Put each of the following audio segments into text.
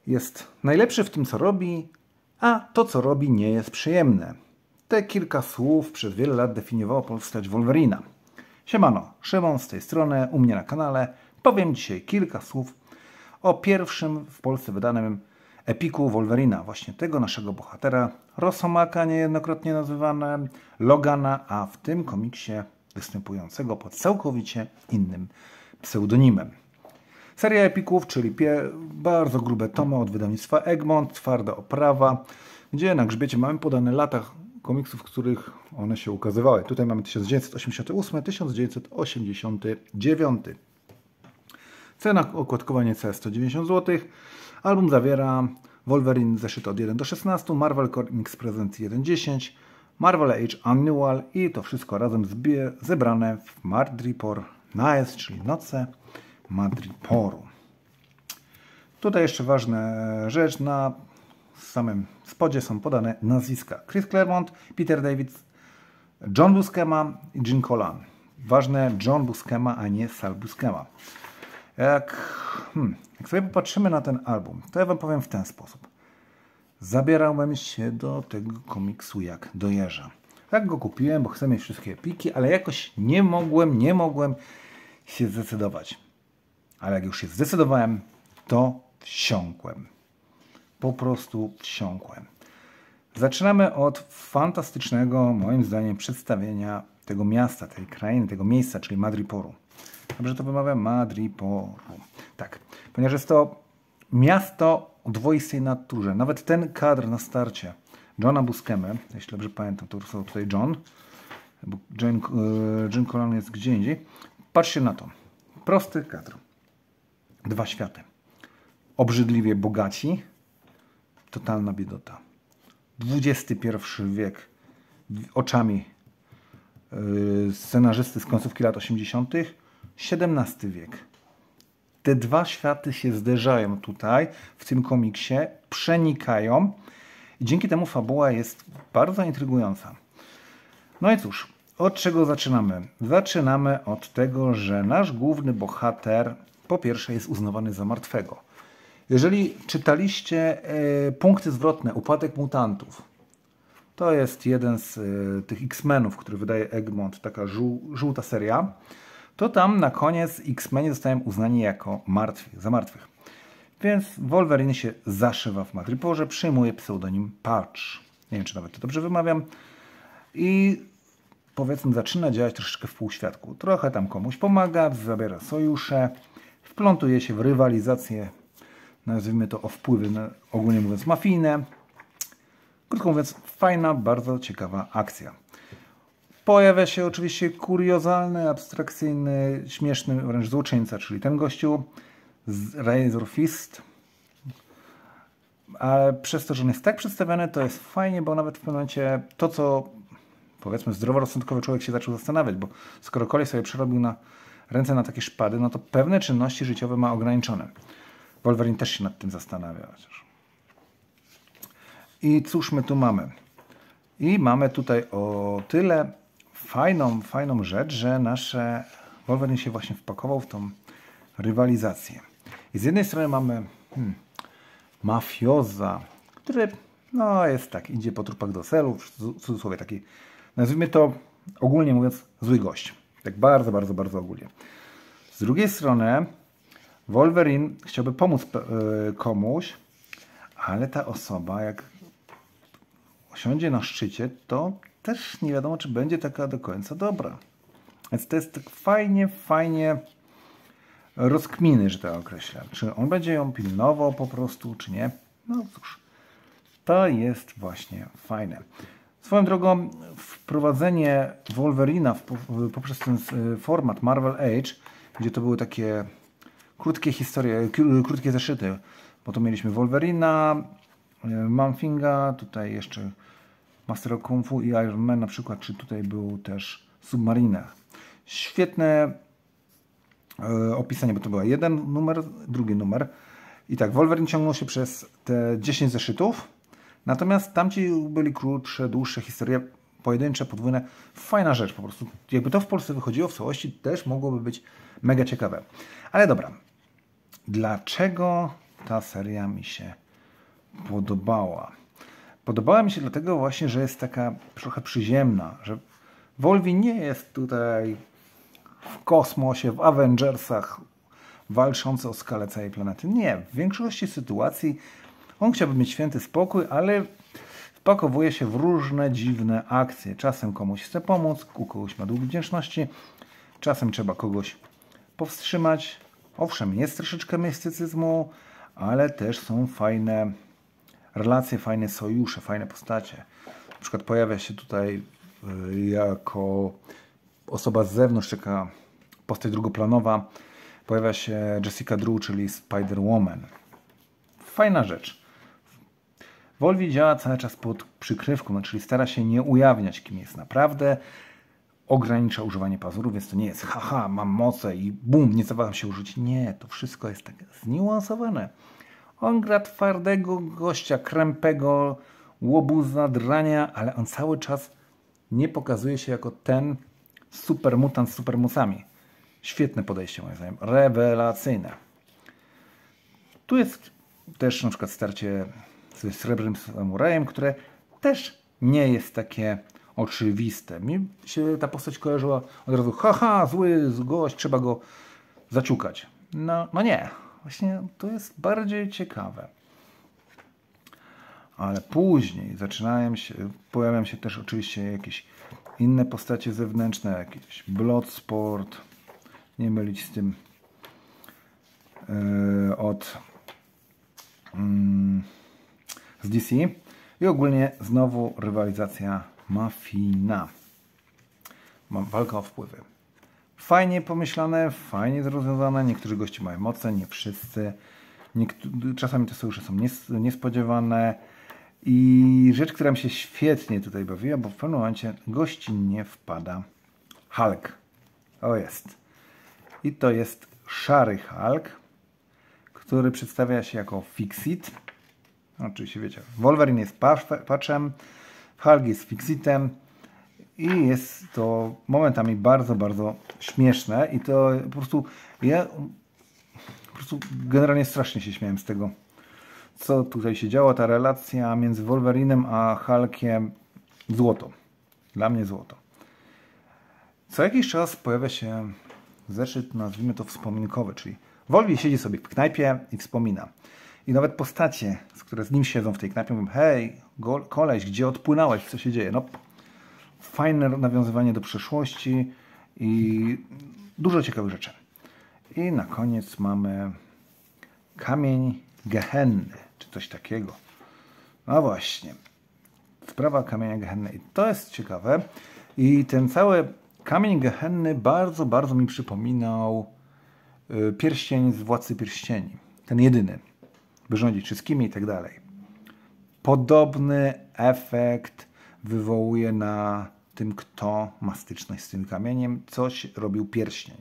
jest najlepszy w tym, co robi, a to, co robi, nie jest przyjemne. Te kilka słów przez wiele lat definiowało postać Wolverina. Siemano, Szymon z tej strony, u mnie na kanale. Powiem dzisiaj kilka słów o pierwszym w Polsce wydanym epiku Wolverina, właśnie tego naszego bohatera, Rosomaka niejednokrotnie nazywane, Logana, a w tym komiksie występującego pod całkowicie innym pseudonimem. Seria epików, czyli bardzo grube tomy od wydawnictwa Egmont, twarda oprawa, gdzie na grzbiecie mamy podane lata komiksów, w których one się ukazywały. Tutaj mamy 1988-1989. Cena okładkowa niecałe 190 zł. Album zawiera Wolverine zeszyty od 1 do 16, Marvel Comics Presents 1.10, Marvel Age Annual i to wszystko razem zebrane w Madripoor Nights, czyli Noce Madriporu. Tutaj jeszcze ważna rzecz, na samym spodzie są podane nazwiska Chris Claremont, Peter David, John Buscema i Gene Colan. Ważne John Buscema, a nie Sal Buscema. Jak sobie popatrzymy na ten album, to ja wam powiem w ten sposób. Zabierałem się do tego komiksu jak do jeża. Tak go kupiłem, bo chcę mieć wszystkie epiki, ale jakoś nie mogłem się zdecydować. Ale jak już się zdecydowałem, to wsiąkłem. Po prostu wsiąkłem. Zaczynamy od fantastycznego, moim zdaniem, przedstawienia tego miasta, tej krainy, tego miejsca, czyli Madriporu. Dobrze to wymawiam? Madriporu. Tak, ponieważ jest to miasto o dwoistej naturze. Nawet ten kadr na starcie Johna Buscemy, jeśli dobrze pamiętam, to są tutaj John, bo Gene Colan jest gdzie indziej. Patrzcie na to. Prosty kadr. Dwa światy. Obrzydliwie bogaci, totalna biedota. XXI wiek oczami scenarzysty z końcówki lat 80. XVII wiek. Te dwa światy się zderzają tutaj, w tym komiksie, przenikają i dzięki temu fabuła jest bardzo intrygująca. No i cóż, od czego zaczynamy? Zaczynamy od tego, że nasz główny bohater po pierwsze jest uznawany za martwego. Jeżeli czytaliście Punkty zwrotne, Upadek mutantów, to jest jeden z tych X-Menów, który wydaje Egmont, taka żółta seria, to tam na koniec X-Meni zostają uznani jako za martwych. Więc Wolverine się zaszywa w Madriporze, przyjmuje pseudonim Patch. Nie wiem, czy nawet to dobrze wymawiam. I powiedzmy zaczyna działać troszeczkę w półświadku. Trochę tam komuś pomaga, zabiera sojusze, wplątuje się w rywalizację, nazwijmy to o wpływy, ogólnie mówiąc mafijne. Krótko mówiąc, fajna, bardzo ciekawa akcja. Pojawia się oczywiście kuriozalny, abstrakcyjny, śmieszny wręcz złoczyńca, czyli ten gościu z Razor Fist. Ale przez to, że on jest tak przedstawiony, to jest fajnie, bo nawet w pewnym momencie to, co powiedzmy zdroworozsądkowy człowiek się zaczął zastanawiać, bo skoro koleś sobie przerobił na ręce na takie szpady, no to pewne czynności życiowe ma ograniczone. Wolverine też się nad tym zastanawia. I cóż my tu mamy? I mamy tutaj o tyle fajną rzecz, że nasze Wolverine się właśnie wpakował w tą rywalizację. I z jednej strony mamy mafioza, który no jest tak, idzie po trupach do celu, w cudzysłowie taki, nazwijmy to ogólnie mówiąc, zły gość. Tak bardzo ogólnie. Z drugiej strony Wolverine chciałby pomóc komuś, ale ta osoba jak osiądzie na szczycie, to też nie wiadomo, czy będzie taka do końca dobra. Więc to jest tak fajnie rozkminy, że tak określę. Czy on będzie ją pilnował po prostu, czy nie? No cóż, to jest właśnie fajne. Swoją drogą wprowadzenie Wolverina poprzez ten format Marvel Age, gdzie to były takie krótkie historie, krótkie zeszyty, bo to mieliśmy Wolverina, Manfinga, tutaj jeszcze Master of Kung Fu i Iron Man na przykład, czy tutaj był też Submariner. Świetne opisanie, bo to był jeden numer, drugi numer. I tak, Wolverine ciągnął się przez te 10 zeszytów, natomiast tamci byli krótsze, dłuższe historie, pojedyncze, podwójne. Fajna rzecz po prostu. Jakby to w Polsce wychodziło w całości, też mogłoby być mega ciekawe. Ale dobra, dlaczego ta seria mi się podobała. Podobała mi się dlatego właśnie, że jest taka trochę przyziemna, że Wolverine nie jest tutaj w kosmosie, w Avengersach walczący o skalę całej planety. Nie, w większości sytuacji on chciałby mieć święty spokój, ale wpakowuje się w różne dziwne akcje. Czasem komuś chce pomóc, u kogoś ma dług wdzięczności, czasem trzeba kogoś powstrzymać. Owszem, jest troszeczkę mistycyzmu, ale też są fajne relacje, fajne sojusze, fajne postacie. Na przykład pojawia się tutaj jako osoba z zewnątrz, taka postać drugoplanowa, pojawia się Jessica Drew, czyli Spider-Woman. Fajna rzecz. Wolverine działa cały czas pod przykrywką, czyli stara się nie ujawniać, kim jest naprawdę. Ogranicza używanie pazurów, więc to nie jest haha, mam moce i bum, nie zawaham się użyć. Nie, to wszystko jest tak zniuansowane. On gra twardego gościa, krępego, łobuza, drania, ale on cały czas nie pokazuje się jako ten supermutant z supermocami. Świetne podejście moim zdaniem, rewelacyjne. Tu jest też na przykład starcie z Srebrnym Samurajem, które też nie jest takie oczywiste. Mi się ta postać kojarzyła od razu, haha, zły gość, trzeba go zaciukać. No nie, właśnie to jest bardziej ciekawe. Ale później pojawiają się też oczywiście jakieś inne postacie zewnętrzne, jakiś Bloodsport, nie mylić z tym z DC. I ogólnie znowu rywalizacja mafijna. Walka o wpływy. Fajnie pomyślane, fajnie rozwiązane. Niektórzy goście mają moce, nie wszyscy. Czasami te sojusze są niespodziewane. I rzecz, która mi się świetnie tutaj bawiła, bo w pewnym momencie gościnnie wpada Hulk. O jest. I to jest szary Hulk, który przedstawia się jako Fixit. Oczywiście wiecie, Wolverine jest patchem, Hulk jest Fixitem i jest to momentami bardzo, bardzo śmieszne i to po prostu generalnie strasznie się śmiałem z tego, co tutaj się działo. Ta relacja między Wolverinem a Hulkiem złoto. Dla mnie złoto. Co jakiś czas pojawia się zeszyt, nazwijmy to wspominkowy, czyli Wolverine siedzi sobie w knajpie i wspomina. I nawet postacie, które z nim siedzą w tej knajpie, mówią, hej, koleś, gdzie odpłynąłeś, co się dzieje? No, fajne nawiązywanie do przeszłości i dużo ciekawych rzeczy. I na koniec mamy Kamień Gehenny, czy coś takiego. No właśnie, sprawa Kamienia Gehenny. I to jest ciekawe. I ten cały Kamień Gehenny bardzo, bardzo mi przypominał pierścień z Władcy Pierścieni. Ten jedyny. By rządzić wszystkimi i tak dalej. Podobny efekt wywołuje na tym, kto ma styczność z tym kamieniem. Coś robił pierścień.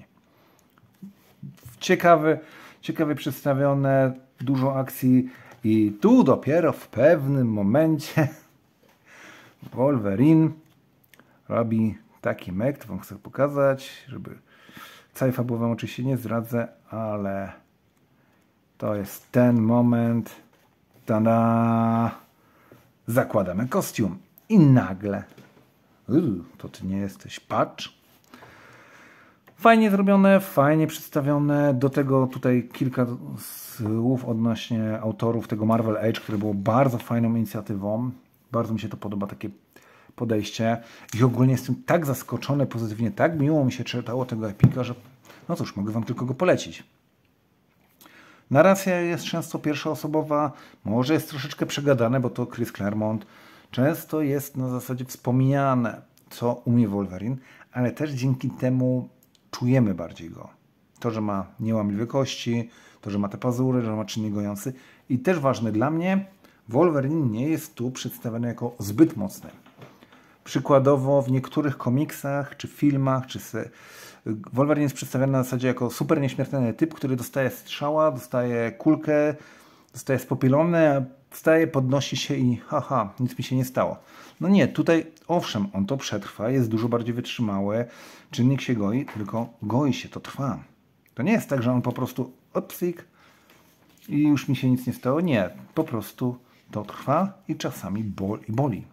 Ciekawie przedstawione, dużo akcji i tu dopiero w pewnym momencie Wolverine robi taki mek, to wam chcę pokazać, żeby całej fabuły wam oczywiście nie zdradzę, ale to jest ten moment. Tada! Zakładamy kostium i nagle to ty nie jesteś patch. Fajnie zrobione, fajnie przedstawione. Do tego tutaj kilka słów odnośnie autorów tego Marvel Age, które było bardzo fajną inicjatywą. Bardzo mi się to podoba, takie podejście. I ogólnie jestem tak zaskoczony pozytywnie, tak miło mi się czytało tego epika, że no cóż, mogę wam tylko go polecić. Narracja jest często pierwszoosobowa, może jest troszeczkę przegadane, bo to Chris Claremont. Często jest na zasadzie wspomniane, co umie Wolverine, ale też dzięki temu czujemy bardziej go. To, że ma niełamliwe kości, to, że ma te pazury, że ma czynnik gojący. I też ważne dla mnie, Wolverine nie jest tu przedstawiony jako zbyt mocny. Przykładowo w niektórych komiksach, czy filmach, Wolverine jest przedstawiony na zasadzie jako super nieśmiertelny typ, który dostaje strzała, dostaje kulkę, dostaje spopielone, wstaje, podnosi się i haha, nic mi się nie stało. No nie, tutaj owszem, on to przetrwa, jest dużo bardziej wytrzymały, czynnik się goi, tylko goi się, to trwa. To nie jest tak, że on po prostu opsik i już mi się nic nie stało. Nie, po prostu to trwa i czasami boli.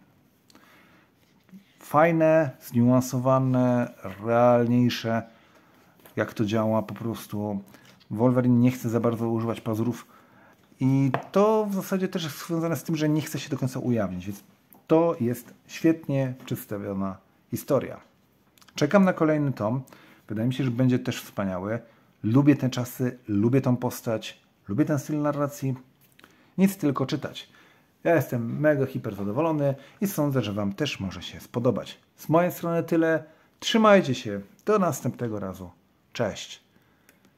Fajne, zniuansowane, realniejsze, jak to działa po prostu. Wolverine nie chce za bardzo używać pazurów i to w zasadzie też jest związane z tym, że nie chce się do końca ujawnić, więc to jest świetnie przedstawiona historia. Czekam na kolejny tom. Wydaje mi się, że będzie też wspaniały. Lubię te czasy, lubię tą postać, lubię ten styl narracji. Nic tylko czytać. Ja jestem mega hiper zadowolony i sądzę, że Wam też może się spodobać. Z mojej strony tyle. Trzymajcie się. Do następnego razu. Cześć.